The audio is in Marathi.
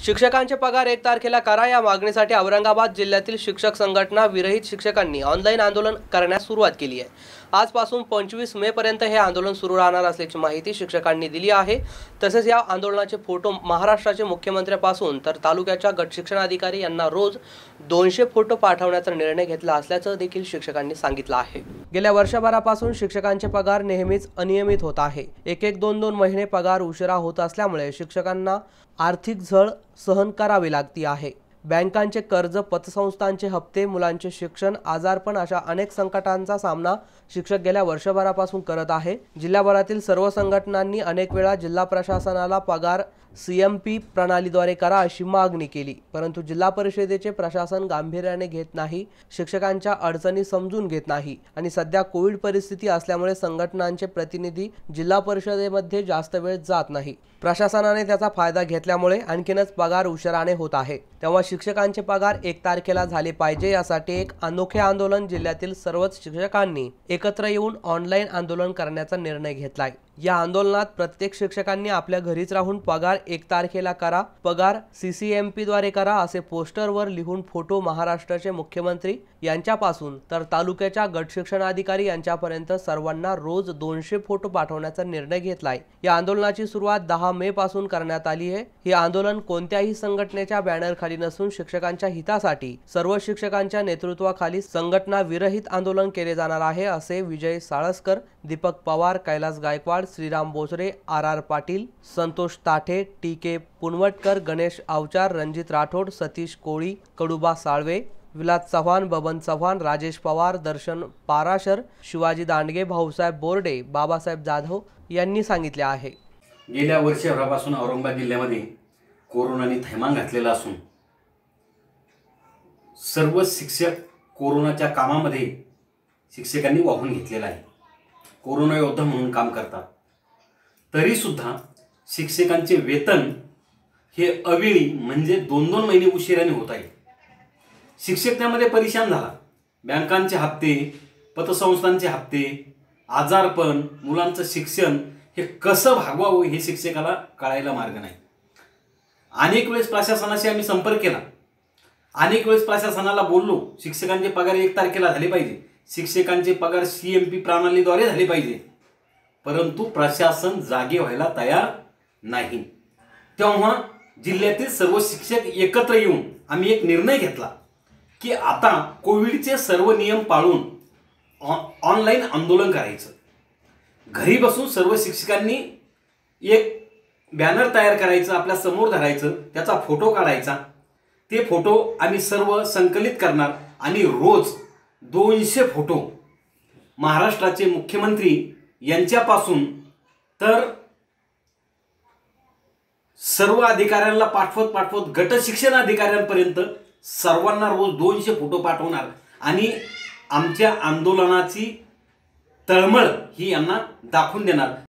शिक्षकांचे पगार 1 तारखेला करा या मागणीसाठी औरंगाबाद जिल्ह्यातील शिक्षक संघटना विरहित शिक्षकांनी ऑनलाईन आंदोलन करण्यास सुरुवात केली आहे। आजपासून 25 मे पर्यंत हे आंदोलन सुरू राहणार असल्याची माहिती शिक्षकांनी दिली आहे। तसेच या आंदोलनाचे फोटो महाराष्ट्राचे मुख्यमंत्र्यांपासून तर तालुक्याच्या गट शिक्षणाधिकारी यांना रोज 200 फोटो पाठवण्याचा निर्णय घेतला असल्याचं देखील शिक्षकांनी सांगितलं आहे। गेल्या वर्षभरापासून शिक्षकांचे पगार नेहमीच अनियमित होत आहे। 1-2 महिने पगार उशिरा होत असल्यामुळे शिक्षकांना आर्थिक झळ सहन करावी लागती आहे। बँकांचे कर्ज, पतसंस्थांचे हप्ते, मुलांचे शिक्षण, आजारपण अशा अनेक संकटांचा सामना शिक्षक गेल्या वर्षभरापासून करत आहे। जिल्हाभरातील सर्व संघटनांनी अनेक वेळा जिल्हा प्रशासनाला पगार CMP प्रणालीद्वारे करा अशी मागणी केली, परंतु जिल्हा परिषदेचे प्रशासन गांभीर्याने घेत नाही, शिक्षकांच्या अडचणी समजून घेत नाही आणि सध्या कोविड परिस्थिती असल्यामुळे संघटनांचे प्रतिनिधी जिल्हा परिषदेमध्ये जास्त वेळ जात नाही। प्रशासनाने त्याचा फायदा घेतल्यामुळे आणखीनच पगार उशिराने होत आहे। तेव्हा शिक्षकांचे पगार 1 तारखेला झाले पाहिजे यासाठी एक अनोखे आंदोलन जिल्ह्यातील सर्वच शिक्षकांनी एकत्र येऊन ऑनलाईन आंदोलन करण्याचा निर्णय घेतलाय। या आंदोलनात प्रत्येक शिक्षकांनी आपल्या घरीच राहून पगार 1 तारखेला करा, पगार CCMP द्वारे करा असे पोस्टरवर लिहून फोटो महाराष्ट्राचे मुख्यमंत्री यांच्यापासून तर तालुक्याच्या गट शिक्षणाधिकारी यांच्यापर्यंत सर्वांना रोज 200 फोटो पाठवण्याचा निर्णय घेतलाय। या आंदोलनाची सुरुवात 10 मे पासून करण्यात आली आहे। हे आंदोलन कोणत्याही संघटनेच्या बॅनर खाली नसून शिक्षकांच्या हितासाठी सर्व शिक्षकांच्या नेतृत्वाखाली संघटना विरहित आंदोलन केले जाणार आहे असे विजय साळसकर, दीपक पवार, कैलास गायकवाड, श्रीराम बोचरे, RR पाटील, संतोष ताठे, TK पुनवटकर, गणेश आवचार, रणजित राठोड, सतीश कोळी, कडुबा साळवे, विलास चव्हाण, बबन चव्हाण, राजेश पवार, दर्शन पाराशर, शिवाजी दांडगे, भाऊसाहेब बोर्डे, बाबासाहेब जाधव यांनी सांगितले आहे। गेल्या वर्षभरापासून औरंगाबाद जिल्ह्यामध्ये कोरोनाने थैमान घातलेला असून सर्व शिक्षक कोरोनाच्या कामामध्ये शिक्षकांनी वाहून घेतलेला आहे। कोरोना योद्धा म्हणून काम करतात, तरी सुद्धा शिक्षकांचे वेतन हे अवेळी म्हणजे 2-2 महिने उशिराने होत आहे। शिक्षक त्यामध्ये परेशान झाला। बँकांचे हप्ते, पतसंस्थांचे हप्ते, आजारपण, मुलांचं शिक्षण हे कसं भागवावं हे शिक्षकाला कळायला मार्ग नाही। अनेक वेळेस प्रशासनाशी आम्ही संपर्क केला, अनेक वेळेस प्रशासनाला बोललो शिक्षकांचे पगार 1 तारखेला झाले पाहिजे, शिक्षकांचे पगार CMP प्रणालीद्वारे झाले पाहिजे, परंतु प्रशासन जागे व्हायला तयार नाही। तेव्हा जिल्ह्यातील सर्व शिक्षक एकत्र येऊन आम्ही एक निर्णय घेतला की आता कोविडचे सर्व नियम पाळून ऑनलाईन आंदोलन करायचं। घरी बसून सर्व शिक्षकांनी एक बॅनर तयार करायचं, आपल्या समोर धरायचं, त्याचा फोटो काढायचा, ते फोटो आम्ही सर्व संकलित करणार आणि रोज 200 फोटो महाराष्ट्राचे मुख्यमंत्री यांच्यापासून तर सर्व अधिकाऱ्यांना पाठवत गट शिक्षण अधिकाऱ्यांपर्यंत सर्वांना रोज 200 फोटो पाठवणार आणि आमच्या आंदोलनाची तळमळ ही यांना दाखवून देणार।